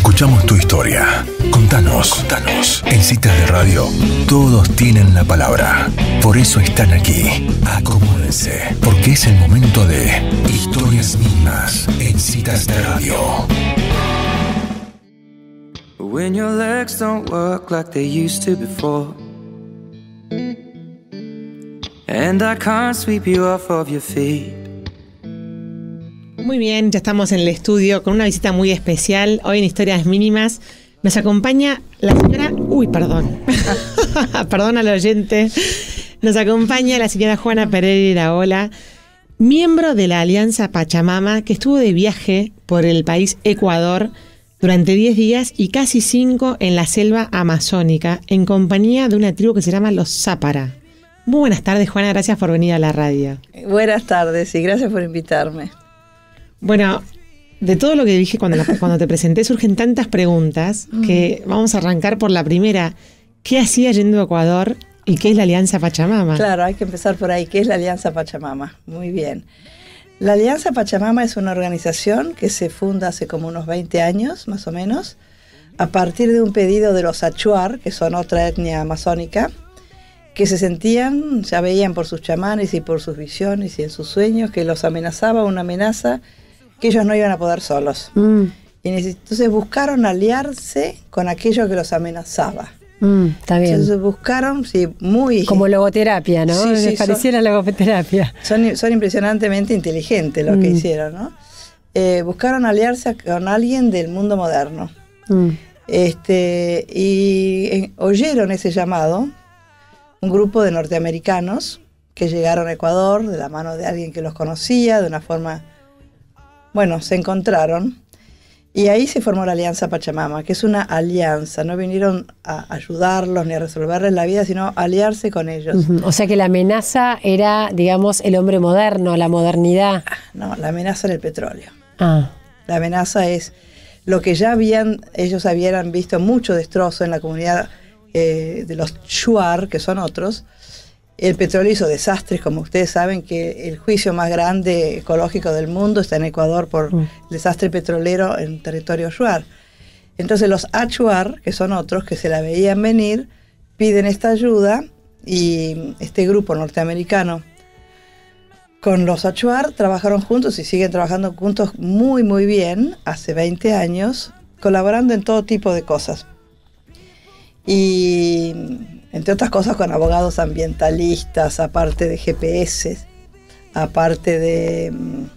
Escuchamos tu historia. Contanos. En Citas de Radio, todos tienen la palabra. Por eso están aquí. Acomódense, porque es el momento de Historias Mínimas en Citas de Radio. When your legs don't work like they used to before, and I can't sweep you off of your feet. Muy bien, ya estamos en el estudio con una visita muy especial. Hoy en Historias Mínimas nos acompaña la señora... Perdón al oyente. Nos acompaña la señora Juana Pereira Iraola, miembro de la Alianza Pachamama, que estuvo de viaje por el país Ecuador durante 10 días y casi 5 en la selva amazónica, en compañía de una tribu que se llama los Zápara. Muy buenas tardes, Juana, gracias por venir a la radio. Buenas tardes y gracias por invitarme. Bueno, de todo lo que dije cuando te presenté surgen tantas preguntas que vamos a arrancar por la primera. ¿Qué hacía yendo a Ecuador y qué es la Alianza Pachamama? Claro, hay que empezar por ahí. ¿Qué es la Alianza Pachamama? Muy bien. La Alianza Pachamama es una organización que se funda hace como unos 20 años, más o menos, a partir de un pedido de los Achuar, que son otra etnia amazónica, que se sentían, ya veían por sus chamanes y por sus visiones y en sus sueños, que los amenazaba una amenaza que ellos no iban a poder solos. Y entonces buscaron aliarse con aquello que los amenazaba. Está bien. Entonces buscaron, sí, muy... Como logoterapia, ¿no? Sí, Les pareciera logoterapia. Son impresionantemente inteligentes los que hicieron, ¿no? Buscaron aliarse con alguien del mundo moderno. Oyeron ese llamado, un grupo de norteamericanos que llegaron a Ecuador de la mano de alguien que los conocía, de una forma... Bueno, se encontraron. Y ahí se formó la Alianza Pachamama, que es una alianza. No vinieron a ayudarlos ni a resolverles la vida, sino a aliarse con ellos. O sea que la amenaza era, digamos, el hombre moderno, la modernidad. No, la amenaza era el petróleo. La amenaza es lo que ya ellos habían visto mucho destrozo en la comunidad de los Shuar, que son otros. El petróleo hizo desastres, como ustedes saben que el juicio más grande ecológico del mundo está en Ecuador por el desastre petrolero en territorio Shuar. Entonces los Achuar, que son otros que se la veían venir, piden esta ayuda y este grupo norteamericano con los Achuar trabajaron juntos y siguen trabajando juntos muy muy bien hace 20 años, colaborando en todo tipo de cosas. Y entre otras cosas con abogados ambientalistas, aparte de GPS, aparte de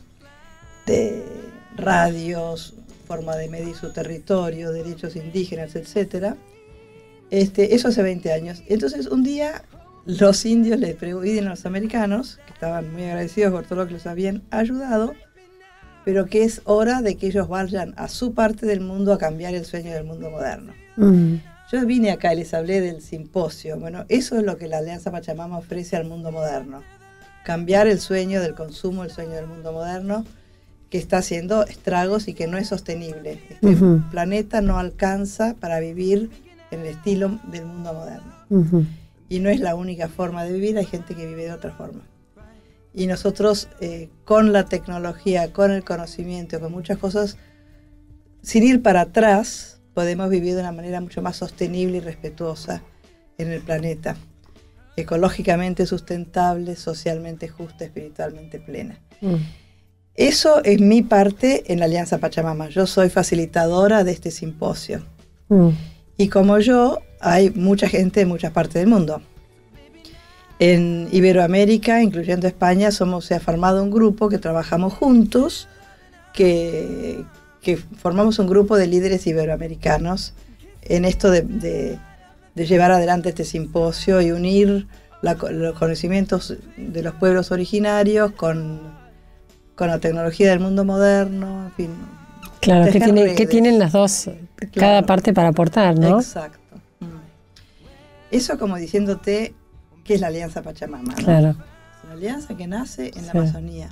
radios, forma de medir su territorio, derechos indígenas, etc. Eso hace 20 años. Entonces un día los indios le piden a los americanos, que estaban muy agradecidos por todo lo que los habían ayudado, pero que es hora de que ellos vayan a su parte del mundo a cambiar el sueño del mundo moderno. Yo vine acá y les hablé del simposio. Bueno, eso es lo que la Alianza Pachamama ofrece al mundo moderno. Cambiar el sueño del consumo, el sueño del mundo moderno, que está haciendo estragos y que no es sostenible. Este planeta no alcanza para vivir en el estilo del mundo moderno. Y no es la única forma de vivir, hay gente que vive de otra forma. Y nosotros, con la tecnología, con el conocimiento, con muchas cosas, sin ir para atrás, podemos vivir de una manera mucho más sostenible y respetuosa en el planeta, ecológicamente sustentable, socialmente justa, espiritualmente plena. Eso es mi parte en la Alianza Pachamama. Yo soy facilitadora de este simposio. Y como yo, hay mucha gente de muchas partes del mundo. En Iberoamérica, incluyendo España, se ha formado un grupo que trabajamos juntos, que formamos un grupo de líderes iberoamericanos en esto de llevar adelante este simposio y unir los conocimientos de los pueblos originarios con la tecnología del mundo moderno, en fin. Claro, que tienen las dos, cada parte para aportar, ¿no? Exacto. Eso como diciéndote qué es la Alianza Pachamama, ¿no? Claro. Es una alianza que nace en la Amazonía.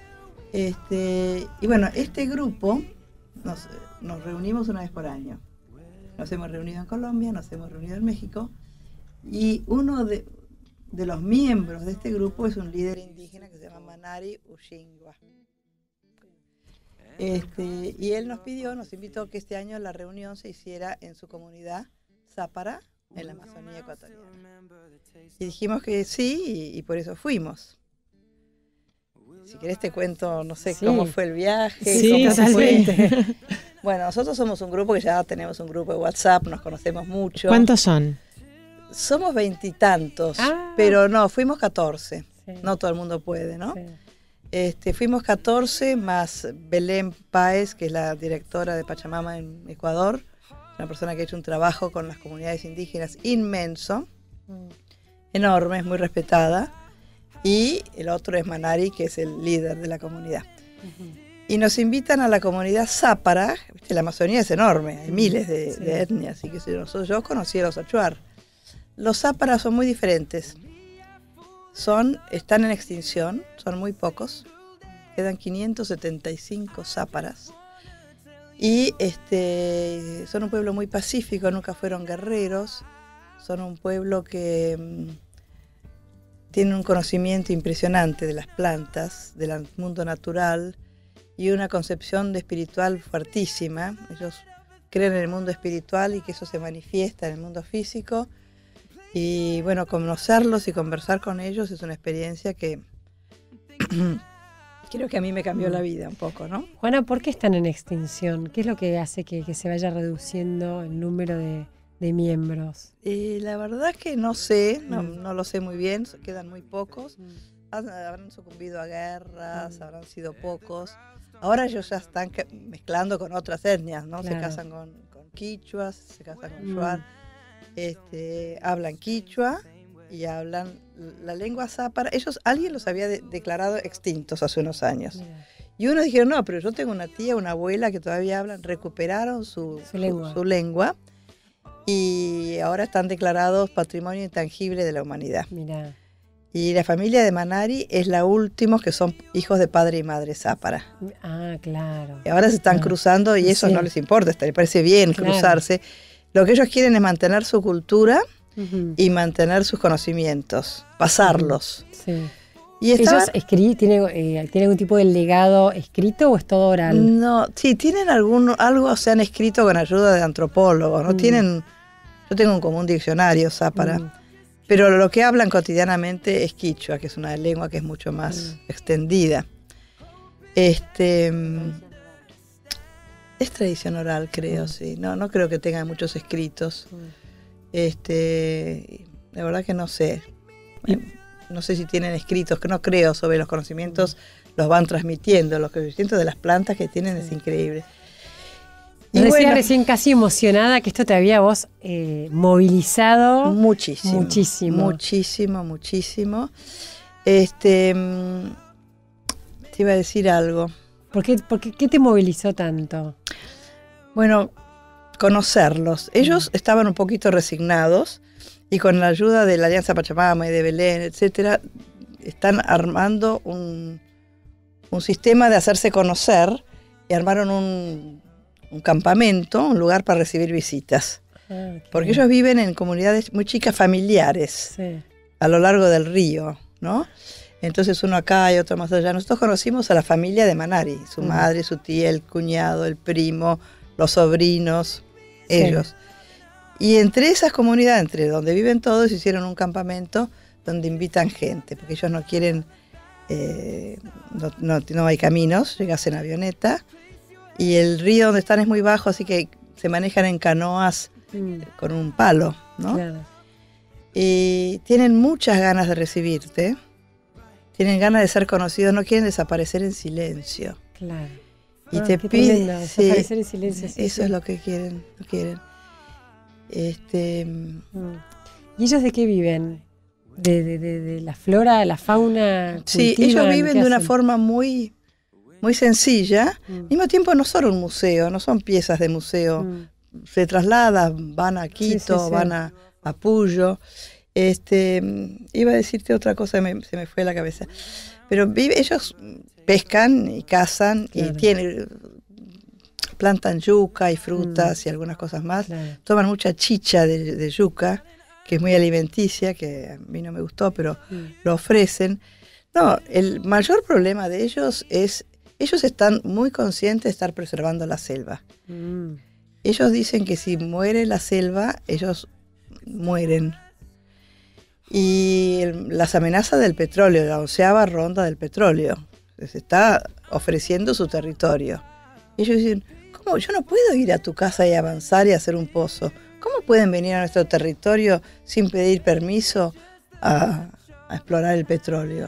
Y bueno, este grupo nos reunimos una vez por año. Nos hemos reunido en Colombia, nos hemos reunido en México, y uno de los miembros de este grupo es un líder indígena que se llama Manari Ushingwa. Y él nos invitó que este año la reunión se hiciera en su comunidad Zápara, en la Amazonía ecuatoriana. Y dijimos que sí, y por eso fuimos. Si querés te cuento, no sé, cómo fue el viaje. Sí, totalmente. Bueno, nosotros somos un grupo que ya tenemos un grupo de WhatsApp, nos conocemos mucho. ¿Cuántos son? Somos 20 y tantos, pero no, fuimos 14. Sí. No todo el mundo puede, ¿no? Sí. Fuimos 14 más Belén Páez, que es la directora de Pachamama en Ecuador, una persona que ha hecho un trabajo con las comunidades indígenas inmenso, enorme, es muy respetada. Y el otro es Manari, que es el líder de la comunidad. Y nos invitan a la comunidad Zápara. La Amazonía es enorme, hay miles de etnias, así que yo conocí a los Achuar. Los Záparas son muy diferentes. Están en extinción, son muy pocos. Quedan 575 Záparas. Y son un pueblo muy pacífico, nunca fueron guerreros. Son un pueblo que tiene un conocimiento impresionante de las plantas, del mundo natural y una concepción de espiritual fuertísima. Ellos creen en el mundo espiritual y que eso se manifiesta en el mundo físico. Y bueno, conocerlos y conversar con ellos es una experiencia que creo que a mí me cambió la vida un poco, ¿no? Juana, ¿por qué están en extinción? ¿Qué es lo que hace que se vaya reduciendo el número de miembros? La verdad que no sé, no lo sé muy bien, quedan muy pocos. Habrán sucumbido a guerras, habrán sido pocos. Ahora ellos ya están mezclando con otras etnias, ¿no? Claro. Se casan con quichuas, se casan con shuar. Hablan quichua y hablan la lengua zápara. Alguien los había declarado extintos hace unos años. Mira. Y unos dijeron, no, pero yo tengo una tía, una abuela que todavía hablan, recuperaron su lengua. Y ahora están declarados Patrimonio Intangible de la Humanidad. Mirá. Y la familia de Manari es la última que son hijos de padre y madre zápara. Ah, claro. Y ahora se están cruzando y eso no les importa, les parece bien cruzarse. Lo que ellos quieren es mantener su cultura y mantener sus conocimientos, pasarlos. Sí. Y ¿ellos tienen algún tipo de legado escrito o es todo oral? No, sí, tienen algo se han escrito con ayuda de antropólogos, ¿no? Yo tengo como un diccionario zápara, pero lo que hablan cotidianamente es quichua, que es una lengua que es mucho más extendida. Es tradición oral, creo, sí. No creo que tengan muchos escritos. La verdad que no sé. No sé si tienen escritos, que no creo, sobre los conocimientos, los van transmitiendo. Los conocimientos de las plantas que tienen es increíble. Y decía recién casi emocionada que esto te había vos movilizado. Muchísimo. Te iba a decir algo. ¿Qué te movilizó tanto? Bueno, conocerlos. Ellos estaban un poquito resignados y con la ayuda de la Alianza Pachamama y de Belén, etcétera, están armando un sistema de hacerse conocer y armaron un campamento, un lugar para recibir visitas. Porque ellos viven en comunidades muy chicas, familiares, a lo largo del río, ¿no? Entonces uno acá y otro más allá. Nosotros conocimos a la familia de Manari, su madre, su tía, el cuñado, el primo, los sobrinos, ellos. Y entre esas comunidades, entre donde viven todos, hicieron un campamento donde invitan gente, porque ellos no quieren, no hay caminos, llegas en avioneta, y el río donde están es muy bajo, así que se manejan en canoas con un palo, ¿no? Claro. Y tienen muchas ganas de recibirte, tienen ganas de ser conocidos, no quieren desaparecer en silencio. Claro. Y te piden desaparecer en silencio. Eso es lo que quieren, no quieren. ¿Y ellos de qué viven? ¿De la flora, la fauna? Sí, ellos viven de una forma muy, muy sencilla. Al mismo tiempo no son un museo, no son piezas de museo. Se trasladan, van a Quito, van a Puyo. Iba a decirte otra cosa, se me fue a la cabeza. Pero ellos pescan y cazan, claro, y plantan yuca y frutas y algunas cosas más. Claro. Toman mucha chicha de yuca, que es muy alimenticia, que a mí no me gustó, pero lo ofrecen. No, el mayor problema de ellos es ellos están muy conscientes de estar preservando la selva. Ellos dicen que si muere la selva, ellos mueren. Y las amenazas del petróleo, la 11ª ronda del petróleo, les está ofreciendo su territorio. Ellos dicen, ¿cómo? Yo no puedo ir a tu casa y avanzar y hacer un pozo. ¿Cómo pueden venir a nuestro territorio sin pedir permiso a explorar el petróleo?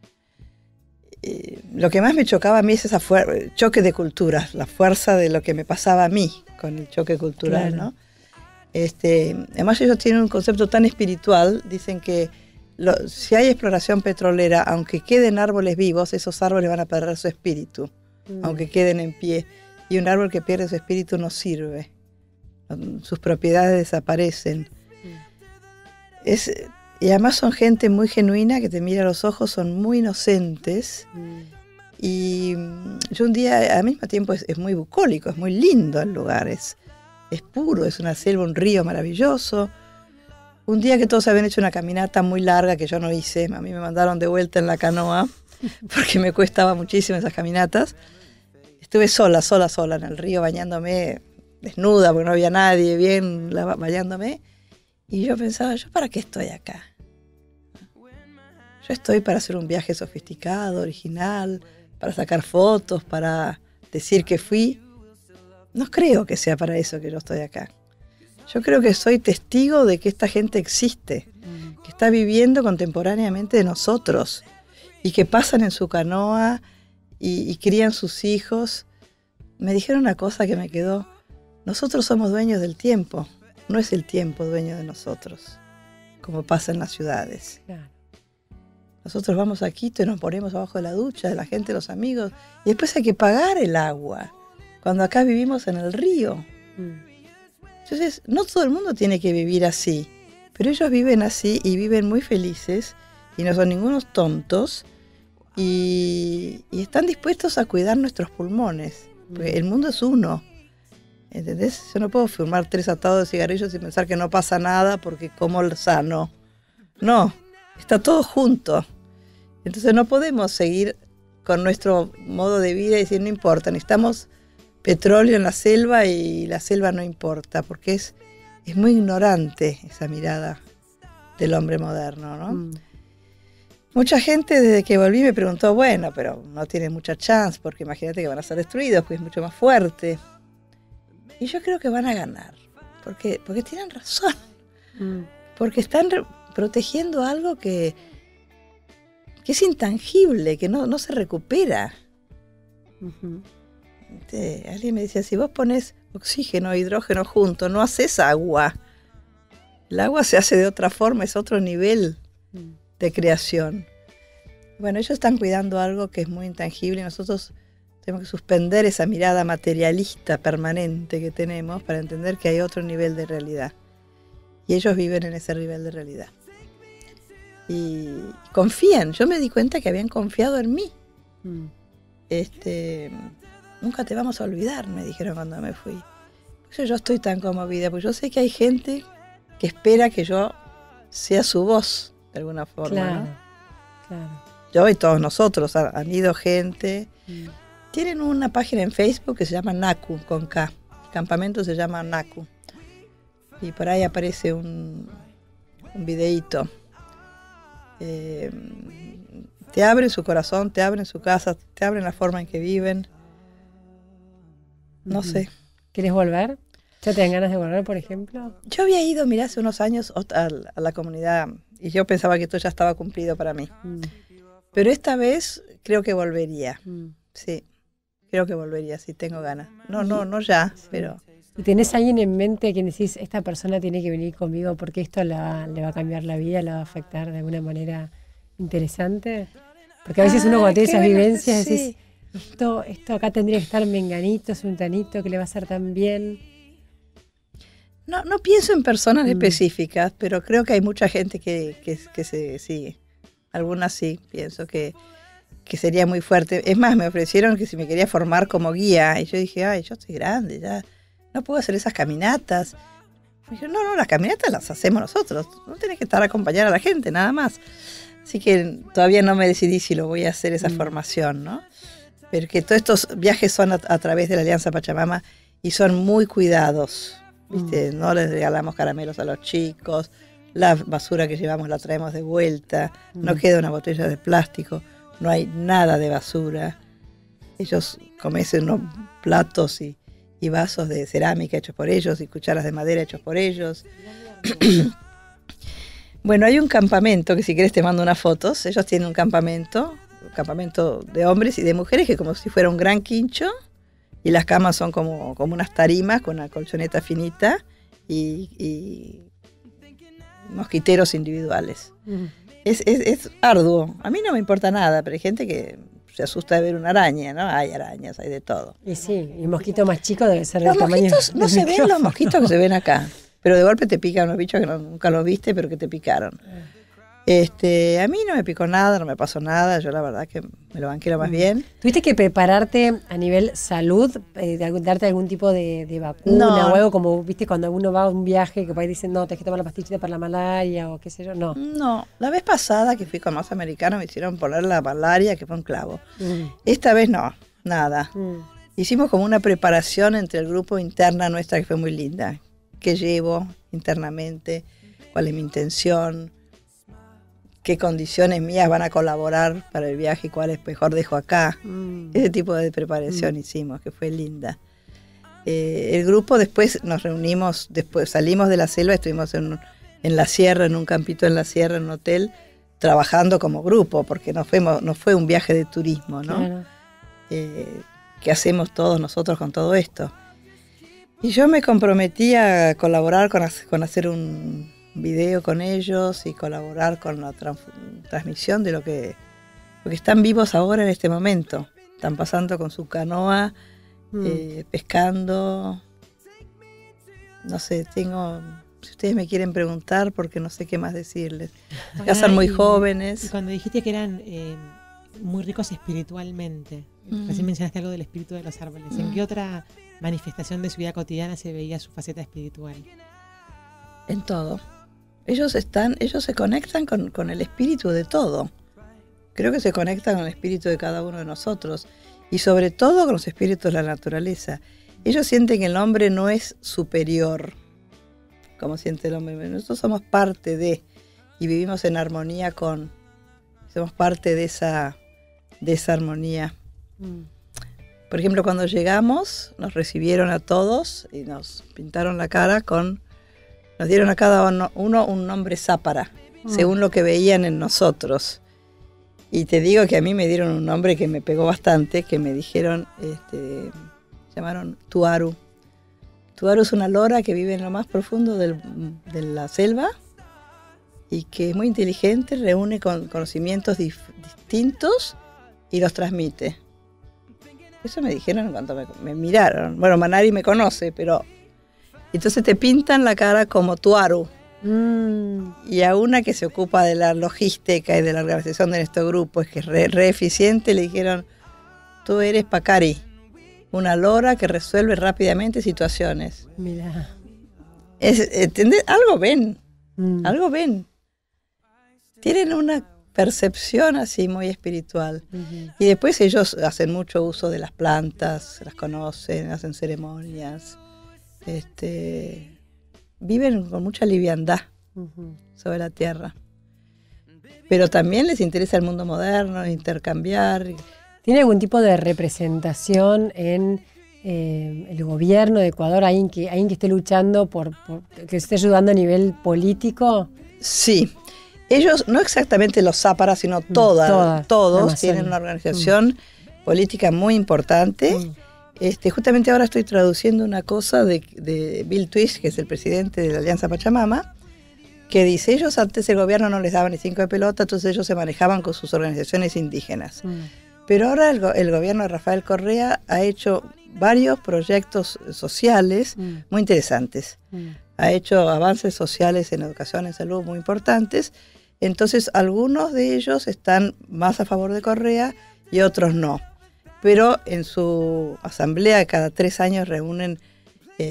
Lo que más me chocaba a mí es ese choque de culturas, la fuerza de lo que me pasaba a mí con el choque cultural, claro. ¿No? Además ellos tienen un concepto tan espiritual, dicen que si hay exploración petrolera, aunque queden árboles vivos, esos árboles van a perder su espíritu, aunque queden en pie. Y un árbol que pierde su espíritu no sirve, sus propiedades desaparecen. Y además son gente muy genuina, que te mira a los ojos, son muy inocentes. Y yo un día, al mismo tiempo, es muy bucólico, es muy lindo el lugar, es puro, es una selva, un río maravilloso. Un día que todos habían hecho una caminata muy larga que yo no hice, a mí me mandaron de vuelta en la canoa, porque me costaba muchísimo esas caminatas. Estuve sola en el río bañándome, desnuda, porque no había nadie, bien bañándome. Y yo pensaba, ¿yo para qué estoy acá? Yo estoy para hacer un viaje sofisticado, original, para sacar fotos, para decir que fui. No creo que sea para eso que yo estoy acá. Yo creo que soy testigo de que esta gente existe, que está viviendo contemporáneamente de nosotros y que pasan en su canoa y crían sus hijos. Me dijeron una cosa que me quedó: nosotros somos dueños del tiempo, no es el tiempo dueño de nosotros, como pasa en las ciudades. Claro. Nosotros vamos a Quito y nos ponemos abajo de la ducha de la gente, los amigos, y después hay que pagar el agua, cuando acá vivimos en el río. Entonces, no todo el mundo tiene que vivir así, pero ellos viven así y viven muy felices y no son ningunos tontos y están dispuestos a cuidar nuestros pulmones, porque el mundo es uno, ¿entendés? Yo no puedo fumar 3 atados de cigarrillos y pensar que no pasa nada porque como sano. No, está todo junto. Entonces no podemos seguir con nuestro modo de vida y decir, no importa, necesitamos petróleo en la selva y la selva no importa, porque es muy ignorante esa mirada del hombre moderno, ¿no? Mucha gente desde que volví me preguntó, bueno, pero no tiene mucha chance, porque imagínate que van a ser destruidos, porque es mucho más fuerte. Y yo creo que van a ganar, porque tienen razón, porque están protegiendo algo que es intangible, que no se recupera. Alguien me decía, si vos pones oxígeno e hidrógeno juntos, no haces agua. El agua se hace de otra forma, es otro nivel de creación. Bueno, ellos están cuidando algo que es muy intangible y nosotros tenemos que suspender esa mirada materialista permanente que tenemos para entender que hay otro nivel de realidad. Y ellos viven en ese nivel de realidad. Y confían. Yo me di cuenta que habían confiado en mí. Nunca te vamos a olvidar, me dijeron cuando me fui. Yo estoy tan conmovida, porque yo sé que hay gente que espera que yo sea su voz, de alguna forma. Claro, ¿no? Claro. Yo y todos nosotros, han ido gente. Tienen una página en Facebook que se llama NACU, con K. El campamento se llama NACU. Y por ahí aparece un videíto. Te abren su corazón, te abren su casa, te abren la forma en que viven. No sé. ¿Quieres volver? ¿Ya te dan ganas de volver, por ejemplo? Yo había ido, mirá, hace unos años a la comunidad y yo pensaba que esto ya estaba cumplido para mí. Pero esta vez creo que volvería. Sí, creo que volvería, sí, tengo ganas. No ya, pero... ¿Y tenés a alguien en mente que decís, esta persona tiene que venir conmigo porque esto le va a cambiar la vida, la va a afectar de alguna manera interesante? Porque a veces uno cuando tiene esas vivencias decís, esto acá tendría que estar menganito, sultanito, que le va a hacer tan bien. No pienso en personas específicas, pero creo que hay mucha gente que se sigue. Algunas sí, pienso que sería muy fuerte. Es más, me ofrecieron que si me quería formar como guía, y yo dije, ay, yo estoy grande, ya no puedo hacer esas caminatas. Me dijeron, no, las caminatas las hacemos nosotros, no tenés que estar a acompañar a la gente, nada más. Así que todavía no me decidí si lo voy a hacer esa formación, ¿no? Porque todos estos viajes son a través de la Alianza Pachamama y son muy cuidados, ¿viste? No les regalamos caramelos a los chicos, la basura que llevamos la traemos de vuelta, no queda una botella de plástico, no hay nada de basura. Ellos comen unos platos y vasos de cerámica hechos por ellos y cucharas de madera hechos por ellos. Bueno, hay un campamento que si querés te mando unas fotos. Ellos tienen un campamento de hombres y de mujeres que es como si fuera un gran quincho y las camas son como unas tarimas con una colchoneta finita y mosquiteros individuales. Es arduo. A mí no me importa nada, pero hay gente que se asusta de ver una araña, ¿no? Hay arañas, hay de todo. Y sí, y mosquito más chico debe ser Los del tamaño. mosquitos no se ven los mosquitos que se ven acá, pero de golpe te pican unos bichos que nunca los viste, pero que te picaron. A mí no me picó nada, no me pasó nada, yo la verdad que me lo banqué lo más bien. ¿Tuviste que prepararte a nivel salud, darte algún tipo de vacuna o algo como, viste, cuando uno va a un viaje que por ahí dicen, no, tenés que tomar la pastillita para la malaria o qué sé yo? No. No, la vez pasada que fui con más americanos me hicieron poner la malaria, que fue un clavo. Esta vez no, nada. Hicimos como una preparación entre el grupo interna nuestra que fue muy linda. ¿Qué llevo internamente? ¿Cuál es mi intención? ¿Qué condiciones mías van a colaborar para el viaje y cuáles mejor dejo acá? Ese tipo de preparación hicimos, que fue linda. El grupo después nos reunimos, después salimos de la selva, estuvimos en la sierra, en un campito en la sierra, en un hotel, trabajando como grupo, porque no fue un viaje de turismo, ¿no? Claro. ¿Qué hacemos todos nosotros con todo esto? Y yo me comprometí a colaborar con hacer un video con ellos y colaborar con la transmisión de lo que están vivos ahora en este momento. Están pasando con su canoa, pescando. No sé, si ustedes me quieren preguntar, porque no sé qué más decirles. Ya son muy jóvenes. Y cuando dijiste que eran muy ricos espiritualmente, recién mencionaste algo del espíritu de los árboles. ¿En qué otra manifestación de su vida cotidiana se veía su faceta espiritual? En todo. Ellos se conectan con el espíritu de todo. Creo que se conectan con el espíritu de cada uno de nosotros y sobre todo con los espíritus de la naturaleza. Ellos sienten que el hombre no es superior, como siente el hombre. Nosotros somos parte de, y vivimos en armonía somos parte de esa armonía. Por ejemplo, cuando llegamos, nos recibieron a todos y nos pintaron la cara nos dieron a cada uno un nombre sápara, según lo que veían en nosotros. Y te digo que a mí me dieron un nombre que me pegó bastante, que me dijeron, llamaron Tuaru. Tuaru es una lora que vive en lo más profundo de la selva y que es muy inteligente, reúne conocimientos distintos y los transmite. Eso me dijeron cuando me miraron. Bueno, Manari me conoce, pero... Entonces te pintan la cara como Tuaru. Y a una que se ocupa de la logística y de la organización de nuestro grupo, es que es re eficiente, le dijeron, tú eres Pacari, una lora que resuelve rápidamente situaciones. Mira. ¿Entendés? Algo ven. Tienen una percepción así muy espiritual. Y después ellos hacen mucho uso de las plantas, las conocen, hacen ceremonias. Viven con mucha liviandad sobre la tierra. Pero también les interesa el mundo moderno, intercambiar. ¿Tiene algún tipo de representación en el gobierno de Ecuador? ¿Alguien que esté luchando por que esté ayudando a nivel político? Sí. Ellos, no exactamente los záparas, sino todos tienen una organización política muy importante. Justamente ahora estoy traduciendo una cosa de Bill Twist, que es el presidente de la Alianza Pachamama, que dice, ellos antes el gobierno no les daba ni 5 de pelota, entonces ellos se manejaban con sus organizaciones indígenas. Pero ahora el gobierno de Rafael Correa ha hecho varios proyectos sociales muy interesantes. Ha hecho avances sociales en educación, en salud muy importantes. Entonces algunos de ellos están más a favor de Correa y otros no. Pero en su asamblea cada 3 años reúnen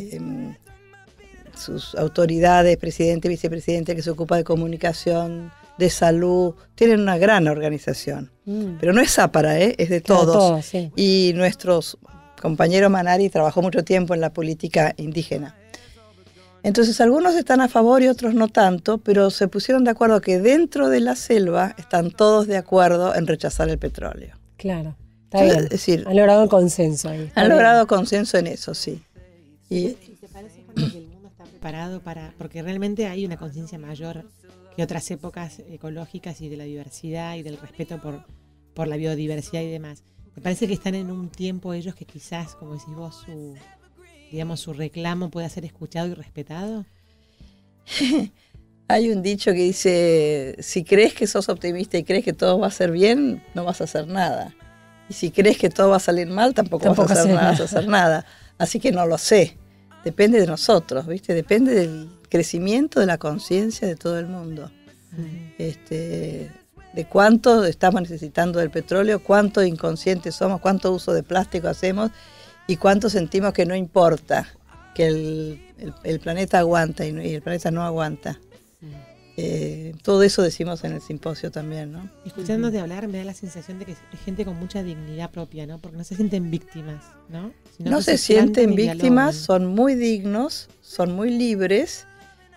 sus autoridades, presidente, vicepresidente, que se ocupa de comunicación, de salud, tienen una gran organización. Pero no es APARA, es de todos. Sí. Y nuestros compañero Manari trabajó mucho tiempo en la política indígena. Entonces algunos están a favor y otros no tanto, pero se pusieron de acuerdo que dentro de la selva están todos de acuerdo en rechazar el petróleo. Claro, está bien. Es decir, Han logrado un consenso ahí. Han logrado consenso en eso, sí. ¿Y te parece, Juana, que el mundo está preparado para...? Porque realmente hay una conciencia mayor que otras épocas ecológicas y de la diversidad y del respeto por la biodiversidad y demás. ¿Te parece que están en un tiempo ellos que quizás, como decís vos, su reclamo pueda ser escuchado y respetado? Hay un dicho que dice, si crees que sos optimista y crees que todo va a ser bien, no vas a hacer nada. Y si crees que todo va a salir mal, tampoco vas a hacer nada. Así que no lo sé. Depende de nosotros, ¿viste? Depende del crecimiento de la conciencia de todo el mundo. De cuánto estamos necesitando del petróleo, cuánto inconscientes somos, cuánto uso de plástico hacemos y cuánto sentimos que no importa, que el planeta aguanta y el planeta no aguanta. Todo eso decimos en el simposio también, ¿no? Escuchándote hablar me da la sensación de que es gente con mucha dignidad propia, ¿no? Porque no se sienten víctimas, ¿no? No se sienten víctimas, son muy dignos, son muy libres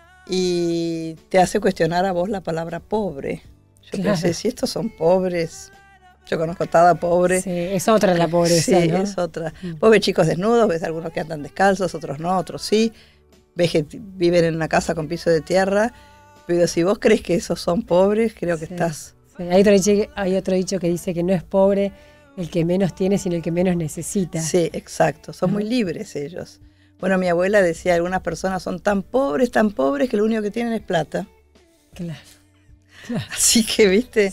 y te hace cuestionar a vos la palabra pobre. Yo pensé, si estos son pobres, yo conozco cada pobre. Sí, es otra la pobreza, sí, ¿no? es otra. Vos ves chicos desnudos, ves algunos que andan descalzos, otros no, otros sí. Ves que viven en una casa con piso de tierra. Pero si vos crees que esos son pobres, creo que estás... Sí. Hay otro dicho que dice que no es pobre el que menos tiene, sino el que menos necesita. Sí, exacto. Son muy libres ellos. Bueno, mi abuela decía, algunas personas son tan pobres, que lo único que tienen es plata. Claro. Así que, viste,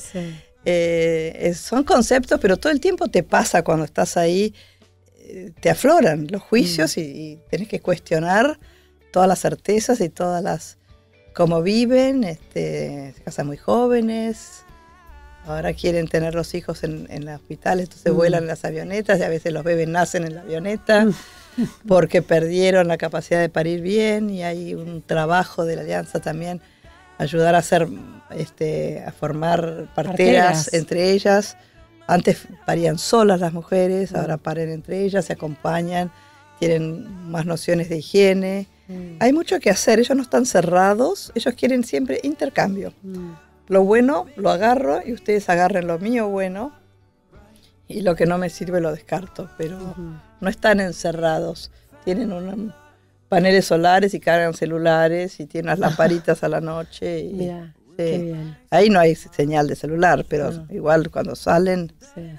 son conceptos, pero todo el tiempo te pasa cuando estás ahí, te afloran los juicios y tenés que cuestionar todas las certezas y todas las... cómo viven, se casan muy jóvenes, ahora quieren tener los hijos en los hospitales, entonces vuelan en las avionetas y a veces los bebés nacen en la avioneta porque perdieron la capacidad de parir bien y hay un trabajo de la Alianza también, ayudar a hacer, a formar parteras entre ellas. Antes parían solas las mujeres, ahora paren entre ellas, se acompañan, tienen más nociones de higiene. Hay mucho que hacer, ellos no están cerrados, ellos quieren siempre intercambio. Lo bueno lo agarro y ustedes agarren lo mío bueno y lo que no me sirve lo descarto, pero no están encerrados. Tienen paneles solares y cargan celulares y tienen las lamparitas a la noche. Y, Mira, qué bien. Ahí no hay señal de celular, pero igual cuando salen,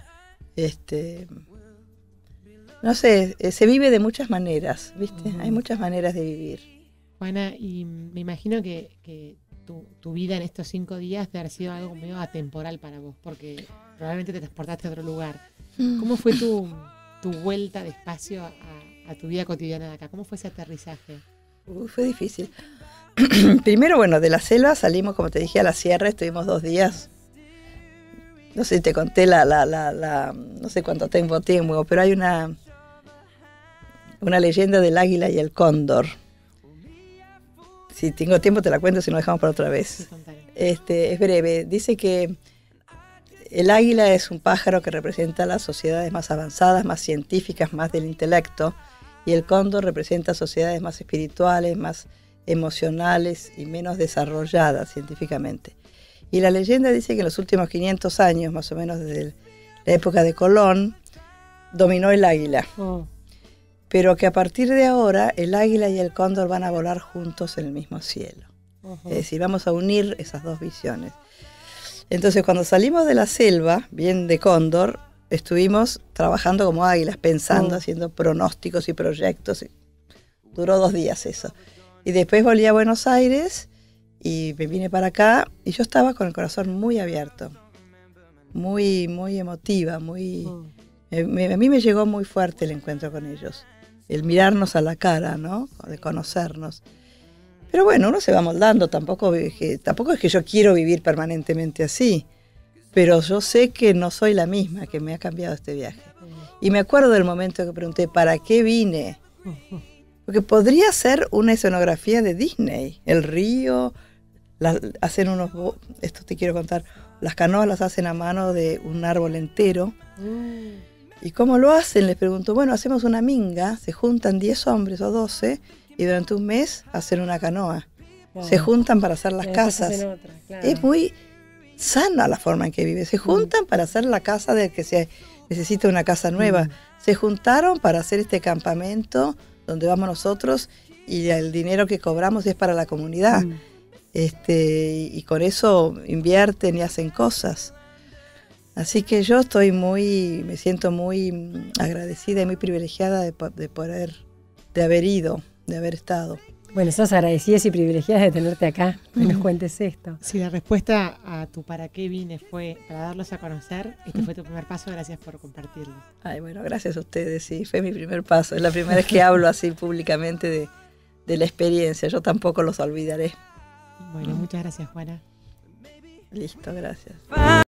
no sé, se vive de muchas maneras, ¿viste? Hay muchas maneras de vivir. Juana, y me imagino que tu vida en estos 5 días debe haber sido algo medio atemporal para vos, porque probablemente te transportaste a otro lugar. ¿Cómo fue tu vuelta despacio a tu vida cotidiana de acá? ¿Cómo fue ese aterrizaje? Fue difícil. Primero, bueno, de la selva salimos, como te dije, a la sierra, estuvimos 2 días. No sé si te conté no sé cuánto tiempo tengo, pero hay una leyenda del águila y el cóndor. Si tengo tiempo te la cuento, si no dejamos para otra vez. Sí, es breve. Dice que el águila es un pájaro que representa las sociedades más avanzadas, más científicas, más del intelecto, y el cóndor representa sociedades más espirituales, más emocionales y menos desarrolladas científicamente. Y la leyenda dice que en los últimos 500 años, más o menos desde la época de Colón, dominó el águila. Pero que a partir de ahora el águila y el cóndor van a volar juntos en el mismo cielo. Es decir, vamos a unir esas dos visiones. Entonces, cuando salimos de la selva, bien de cóndor, estuvimos trabajando como águilas, pensando, haciendo pronósticos y proyectos. Duró 2 días eso. Y después volví a Buenos Aires y me vine para acá y yo estaba con el corazón muy abierto, muy, muy emotiva, a mí me llegó muy fuerte el encuentro con ellos, el mirarnos a la cara, ¿no? De conocernos. Pero bueno, uno se va moldando, tampoco es que yo quiero vivir permanentemente así, pero yo sé que no soy la misma, que me ha cambiado este viaje. Y me acuerdo del momento que pregunté, ¿para qué vine? Porque podría ser una escenografía de Disney, el río, hacen esto te quiero contar, las canoas las hacen a mano de un árbol entero. ¿Y cómo lo hacen? Les pregunto, bueno, hacemos una minga, se juntan 10 hombres o 12 y durante un mes hacen una canoa. Se juntan para hacer las casas. Otra, claro. Es muy sana la forma en que vive. Se juntan para hacer la casa del que se necesita una casa nueva. Se juntaron para hacer este campamento donde vamos nosotros y el dinero que cobramos es para la comunidad. Y con eso invierten y hacen cosas. Así que yo me siento muy agradecida y muy privilegiada de haber ido, de haber estado. Bueno, sos agradecidas y privilegiadas de tenerte acá, que nos cuentes esto. Si la respuesta a tu para qué vine fue para darlos a conocer, este fue tu primer paso, gracias por compartirlo. Ay, bueno, gracias a ustedes, sí, fue mi primer paso. Es la primera vez que hablo así públicamente de la experiencia, yo tampoco los olvidaré. Bueno, muchas gracias, Juana. Listo, gracias.